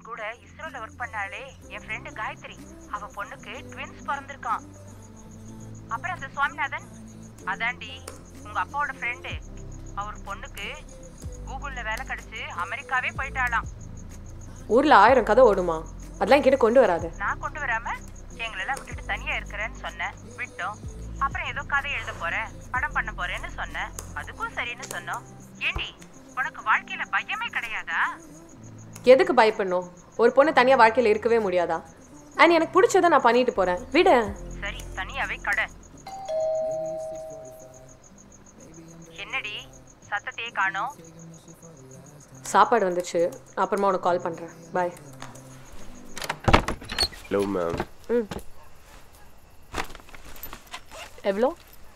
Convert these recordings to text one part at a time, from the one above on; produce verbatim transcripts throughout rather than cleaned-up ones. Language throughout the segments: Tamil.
கூட இஸ்ரோல ஒர்க் பண்ணாலே என் ஃப்ரெண்டு காயத்ரி, அவ பொண்ணுக்கு ட்வின்ஸ் பிறந்திருக்கான். அப்புறம் அந்த சுவாமிநாதன் அதாண்டி உங்க அப்பாவோட ஃப்ரெண்டு, அவர் பொண்ணுக்கு கூகுள்ல வேலை கிடைச்சு அமெரிக்காவே போயிட்டாலாம். ஊர்ல ஆயிரம் கதை ஓடுமா, அதெல்லாம் கிட்ட கொண்டு வராது. நான் கொண்டு வராம எங்களெல்லாம் விட்டுட்டு தனியா இருக்கிறேன்னு சொன்னேன், விட்டோம். அப்புறம் ஏதோ கதை எழுத போறேன், படம் பண்ண போறேன்னு சொன்னேன், அதுக்கும் சரின்னு சொன்னோம். ஏண்டி உனக்கு வாழ்க்கையில பயமே கிடையாதா? எதுக்கு பயப்படணும்? ஒரு பொண்ணு தனியா வாழ்க்கையில இருக்கவே முடியாதா? அண்ட் எனக்கு பிடிச்சதை நான் பண்ணிட்டு போறேன், விட. சரி தனியாவே கடை. என்னடி சத்தத்தையே காணோம்? சாப்பாடு வந்துச்சு, அப்புறமா உனக்கு கால் பண்றேன். பாய். Hello ma'am. ம் எவ்வளோ?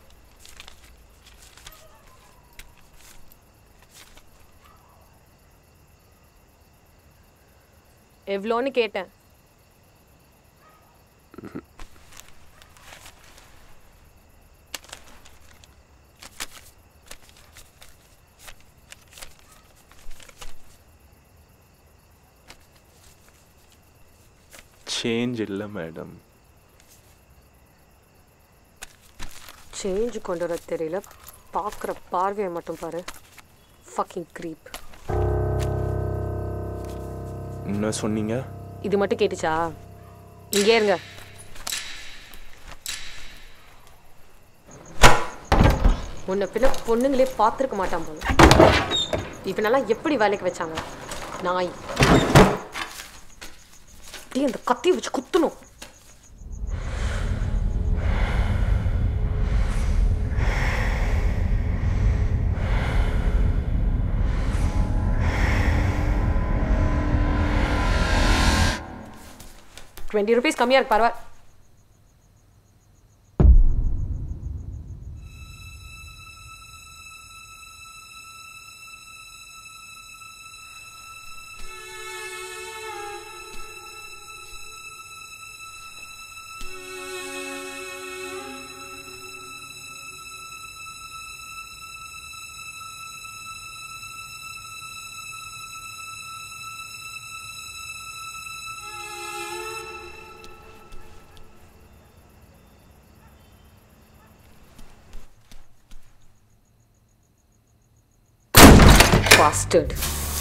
எவ்வளோன்னு கேட்டேன். சேஞ்ச் இல்லை மேடம். சேஞ்ச் கொண்டு வர தெரியல, பார்க்குற பார்வையை மட்டும் பாரு. Fucking creep. என்ன சொன்னீங்க? இது மட்டும் கேட்டுச்சா? இங்கே இருங்க. முன்ன பின்ன பொண்ணுங்களே பார்த்துருக்க மாட்டான் போல. இப்போ நல்லா எப்படி வேலைக்கு வச்சாங்க? நாய் டீ அந்த கத்தியை வச்சு குத்தணும். டுவெண்ட்டி ருபீஸ் கம்மியாக இருக்கு, பரவாயில்ல. Bastard.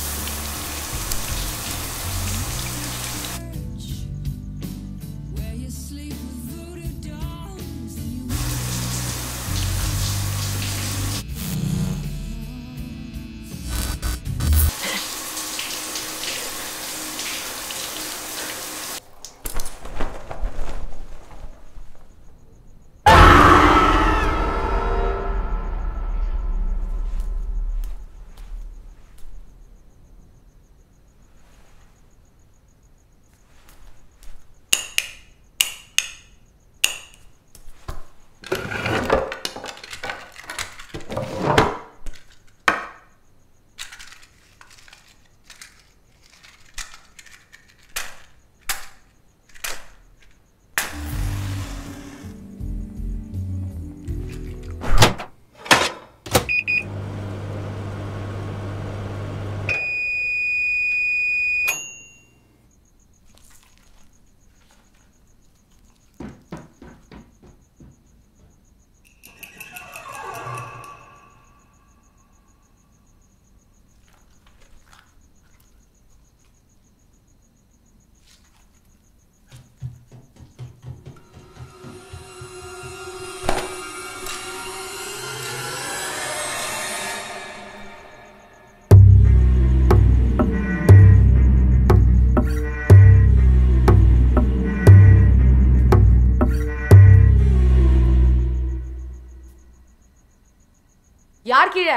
யார் கீழே?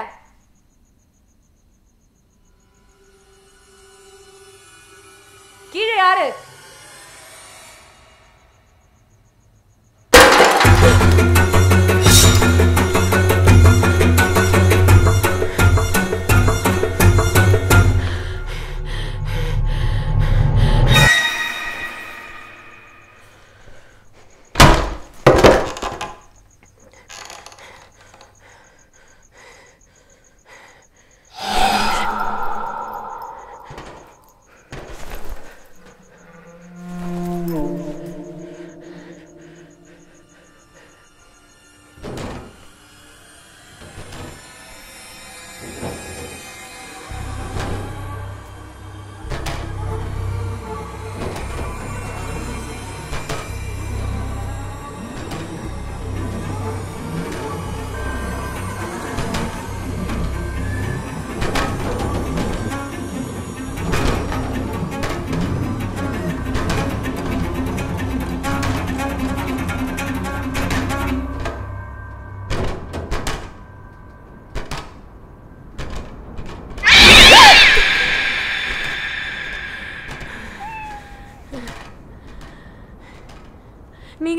கீழே யாரு?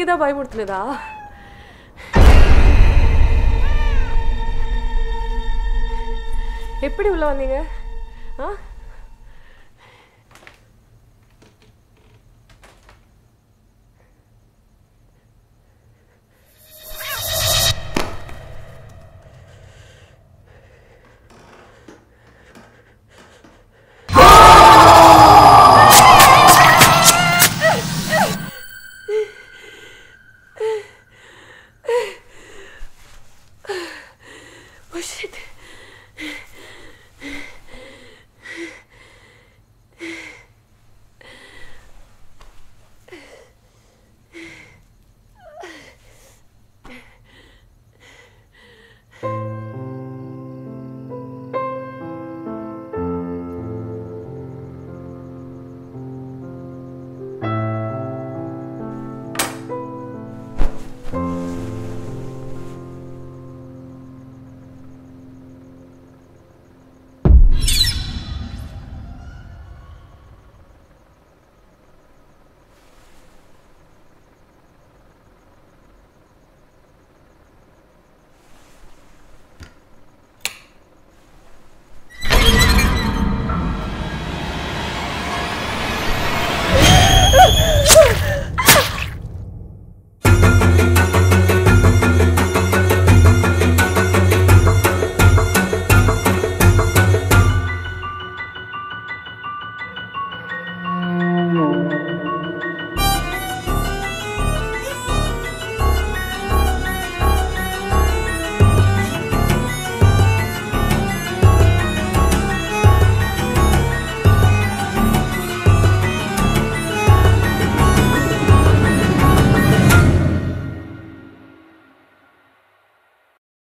நீங்க தான் பயமுறுத்துனதா? எப்படி உள்ள வந்தீங்க? ஆ